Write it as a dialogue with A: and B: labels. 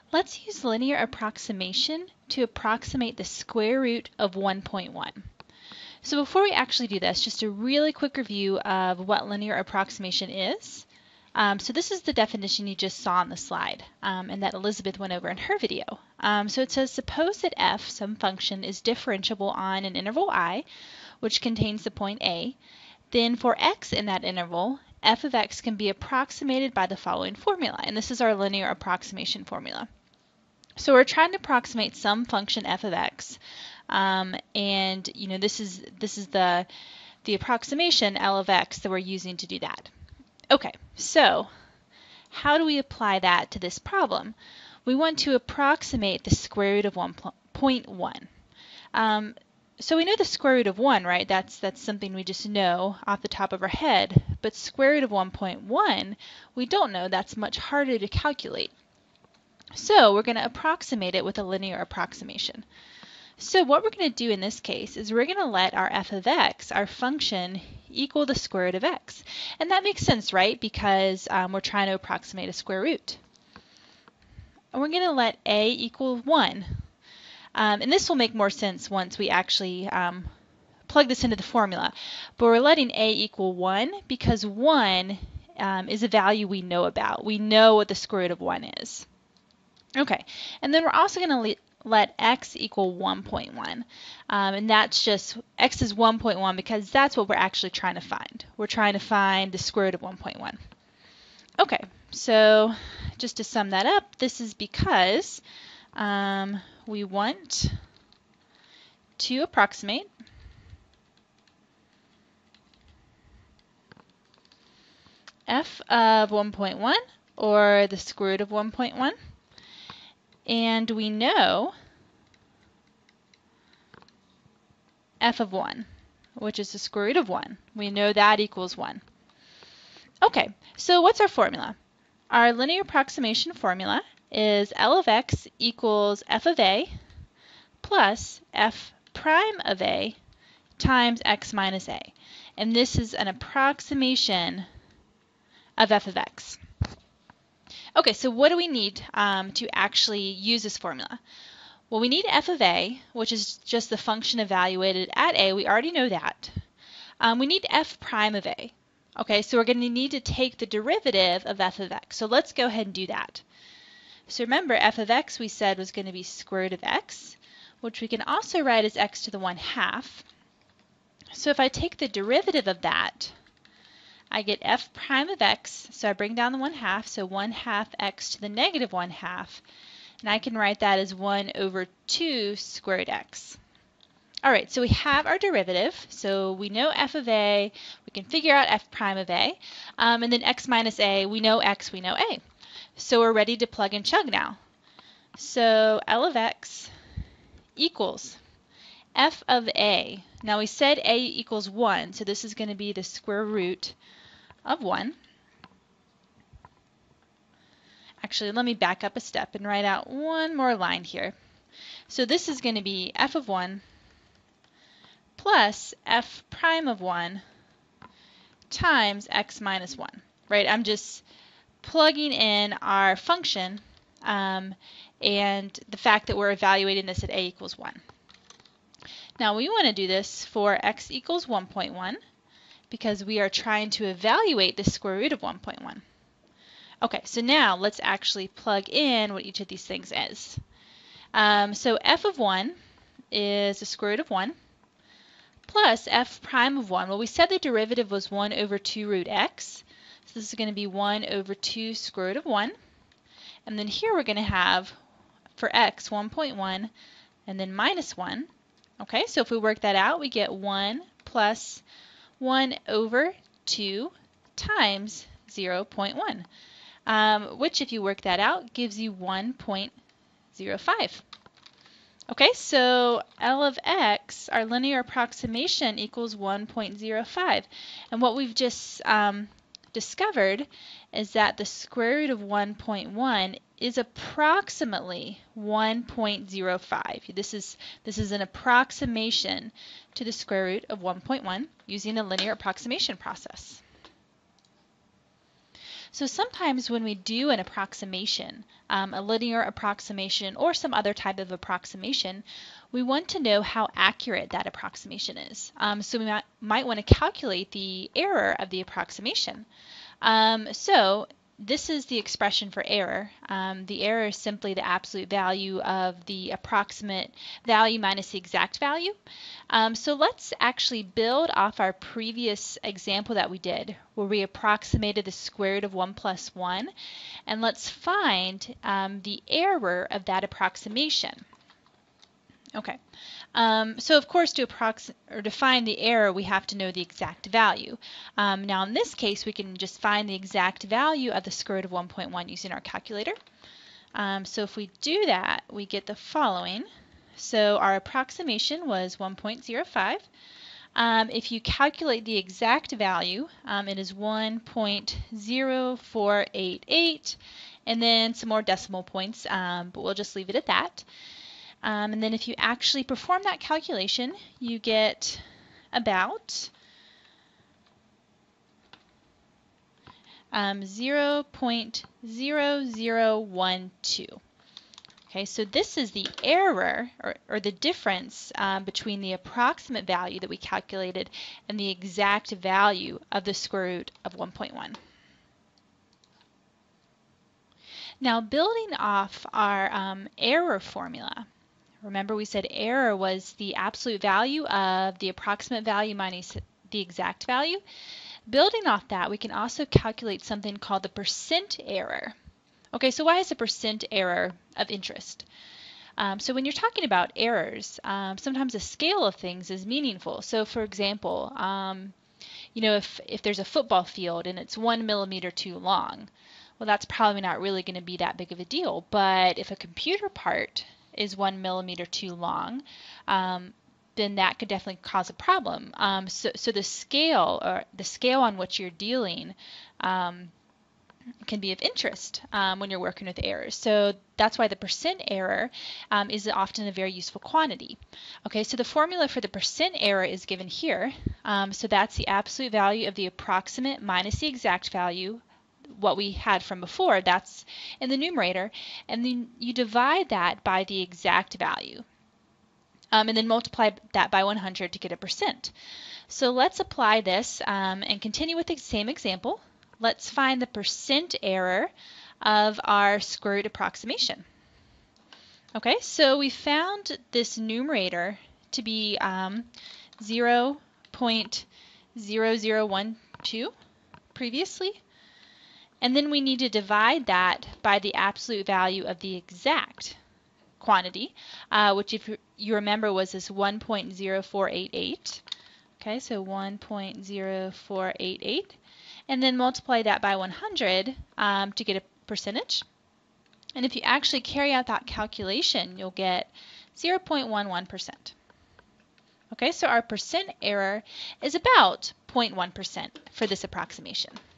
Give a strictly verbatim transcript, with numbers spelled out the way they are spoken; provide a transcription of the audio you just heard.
A: Let's use linear approximation to approximate the square root of one point one. So before we actually do this, just a really quick review of what linear approximation is. Um, so this is the definition you just saw on the slide, um, and that Elizabeth went over in her video. Um, so it says, suppose that f, some function, is differentiable on an interval I, which contains the point A. Then for x in that interval, f of x can be approximated by the following formula, and this is our linear approximation formula. So we're trying to approximate some function f of x, um, and you know this is this is the the approximation L of x that we're using to do that. Okay, so how do we apply that to this problem? We want to approximate the square root of one point one. Um, so we know the square root of one, right? That's that's something we just know off the top of our head. But square root of one point one, we don't know. That's much harder to calculate. So we're going to approximate it with a linear approximation. So what we're going to do in this case is we're going to let our f of x, our function, equal the square root of x. And that makes sense, right? Because um, we're trying to approximate a square root. And we're going to let a equal one. Um, and this will make more sense once we actually um, plug this into the formula. But we're letting a equal one because one um, is a value we know about. We know what the square root of one is. Okay, and then we're also going to let x equal one point one, um, and that's just, x is one point one because that's what we're actually trying to find. We're trying to find the square root of one point one. Okay, so just to sum that up, this is because um, we want to approximate f of one point one, or the square root of one point one. And we know f of one, which is the square root of one. We know that equals one. Okay, so what's our formula? Our linear approximation formula is L of x equals f of a plus f prime of a times x minus a. And this is an approximation of f of x. Okay, so what do we need um, to actually use this formula? Well, we need f of a, which is just the function evaluated at a. We already know that. Um, we need f prime of a. Okay, so we're going to need to take the derivative of f of x. So let's go ahead and do that. So remember, f of x we said was going to be square root of x, which we can also write as x to the one half. So if I take the derivative of that, I get f prime of x, so I bring down the one half, so one half x to the negative one half, and I can write that as one over two squared x. All right, so we have our derivative, so we know f of a, we can figure out f prime of a, um, and then x minus a, we know x, we know a. So we're ready to plug and chug now. So L of x equals f of a. Now we said a equals one, so this is going to be the square root of one. Actually, let me back up a step and write out one more line here. So this is going to be f of one plus f prime of one times x minus one, right? I'm just plugging in our function um, and the fact that we're evaluating this at a equals one. Now we want to do this for x equals one point one because we are trying to evaluate the square root of one point one. Okay, so now let's actually plug in what each of these things is. Um, so f of one is the square root of one plus f prime of one. Well, we said the derivative was one over two root x. So this is going to be one over two square root of one. And then here we're going to have, for x, one point one, and then minus one. Okay, so if we work that out, we get one plus one over two times zero point one, um, which, if you work that out, gives you one point zero five. Okay, so L of x, our linear approximation, equals one point zero five. And what we've just um, discovered is that the square root of one point one is approximately one point zero five. This is, this is an approximation to the square root of one point one using a linear approximation process. So sometimes when we do an approximation, um, a linear approximation or some other type of approximation, we want to know how accurate that approximation is. Um, so we might, might want to calculate the error of the approximation. Um, so this is the expression for error. Um, the error is simply the absolute value of the approximate value minus the exact value. Um, so let's actually build off our previous example that we did, where we approximated the square root of one plus one, and let's find um, the error of that approximation. Okay, um, so of course to approximate or to find the error, we have to know the exact value. Um, now in this case, we can just find the exact value of the square root of one point one using our calculator. Um, so if we do that, we get the following. So our approximation was one point zero five. Um, if you calculate the exact value, um, it is one point zero four eight eight, and then some more decimal points, um, but we'll just leave it at that. Um, and then if you actually perform that calculation, you get about um, zero point zero zero one two. Okay, so this is the error or, or the difference um, between the approximate value that we calculated and the exact value of the square root of one point one. Now building off our um, error formula, remember we said error was the absolute value of the approximate value minus the exact value. Building off that, we can also calculate something called the percent error. Okay, so why is the percent error of interest? Um, so when you're talking about errors, um, sometimes the scale of things is meaningful. So for example, um, you know, if, if there's a football field and it's one millimeter too long, well, that's probably not really going to be that big of a deal. But if a computer part is one millimeter too long, um, then that could definitely cause a problem. Um, so, so the scale or the scale on which you're dealing um, can be of interest um, when you're working with errors. So that's why the percent error um, is often a very useful quantity. Okay, so the formula for the percent error is given here. Um, so that's the absolute value of the approximate minus the exact value, what we had from before, that's in the numerator, and then you divide that by the exact value. Um, and then multiply that by one hundred to get a percent. So let's apply this um, and continue with the same example. Let's find the percent error of our square root approximation. Okay, so we found this numerator to be um, zero point zero zero one two previously. And then we need to divide that by the absolute value of the exact quantity, uh, which if you remember was this one point zero four eight eight. Okay, so one point zero four eight eight. And then multiply that by one hundred um, to get a percentage. And if you actually carry out that calculation, you'll get zero point one one percent. Okay, so our percent error is about zero point one percent for this approximation.